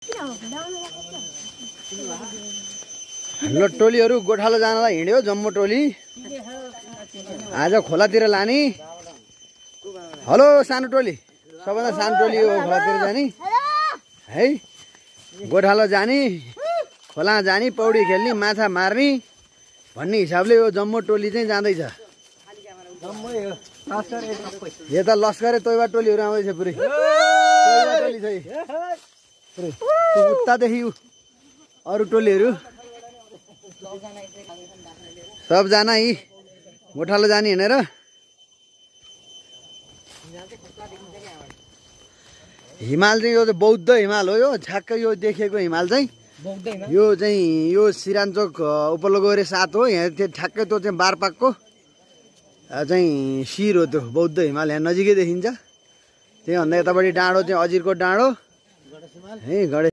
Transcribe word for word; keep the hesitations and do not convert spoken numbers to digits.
हाम्रो टोलीहरू गोठालो जानलाई हिँड्यो जम्मो टोली। आज खोलातिर लाने। हेलो सानो टोली, सबभन्दा सानो टोली हो खोलातिर जाने है। गोठालो जाने, खोला जाने, पौडी खेल्ने, माछा मार्ने भन्ने हिसाबले यो जम्मो टोली चाहिँ जाँदैछ। यता लस्करे तोइबा टोलीहरू आउँदैछ पुरै। तोइबा टोली छ पुरै उतादेखि अरू टोलीहरू सबजना यी गोठालो जाने हिँडेर। हिमाल चाहिँ यो चाहिँ बौद्ध हिमाल हो। यो ठ्याक्कै यो देखेको हिमाल चाहिँ यो चाहिँ यो सिरानचोक उपल्लो गएर सात हो। यहाँ त्यो ठ्याक्कै त्यो चाहिँ बारपाकको चाहिँ शिर हो। त्यो बौद्ध हिमाल यहाँ नजिकै देखिन्छ। त्यहीँभन्दा यतापट्टि डाँडो चाहिँ अजिरको डाँडो है। गणेश